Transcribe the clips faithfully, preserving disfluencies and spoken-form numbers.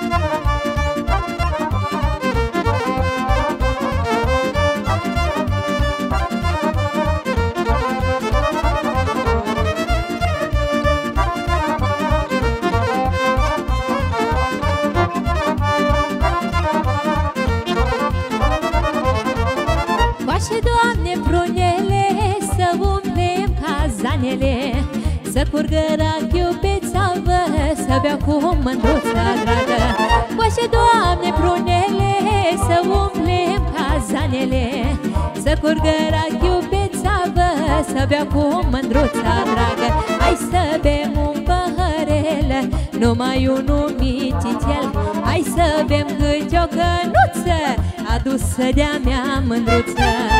Coașe, Doamne, prunele, să umplem cazanele, să curgă rachiu pe țavă, să beau cu mândruța dragă. Coașe, Doamne, prunele, să umplem cazanele, să curgă rachiu pe țavă, să beau cu mândruța dragă. Hai să bem un păhărel, numai unul mititel, hai să bem câte o cănuță, adusă de-a mea mândruță.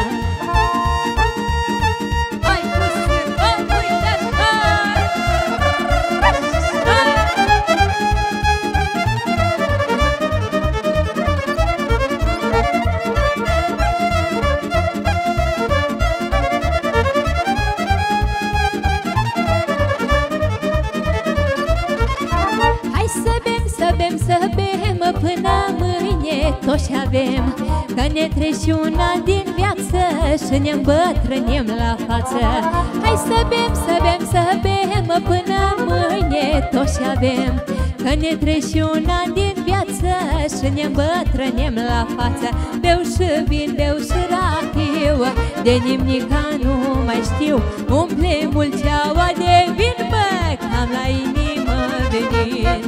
Să bem, să bem, până mâine toți avem, că ne trece un an din viață și ne îmbătrânim la față. Hai să bem, să bem, să bem, până mâine toți avem, că ne trece un an din viață și ne îmbătrânim la față. Beau și vin, beau și rachiu, de nimica nu mai știu, umple mulțeaua de vin, bă, cam la inimă venin.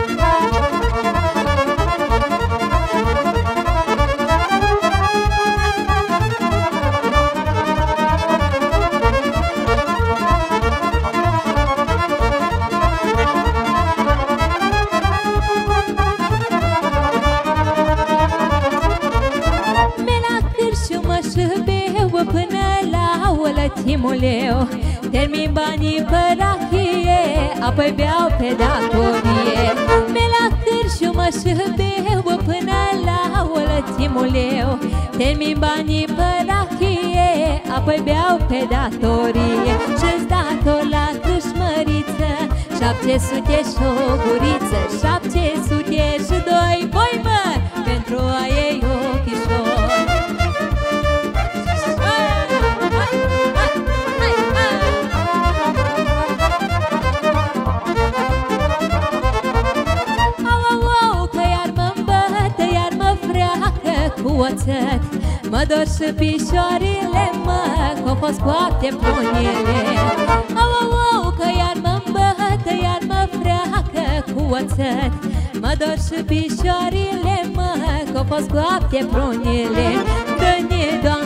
Până la ultimul termin banii pe rachie, apoi beau pe datorie. Me la cârciumă și beau până la ultimul termin banii pe rachie, apoi beau pe datorie. Și-ți dator la câșmăriță șapte sute și o guriță, șapte sute și doi boi, mă, pentru a ei ochișor. Oțet, mă dor și picioarele, mă, că-o fost coapte prunele. Au, au, au, că iar mă-mbătă, iar mă freacă cu oțet, mă dor și picioarele, mă, că-o fost coapte prunele. Dă-ne, Doamne,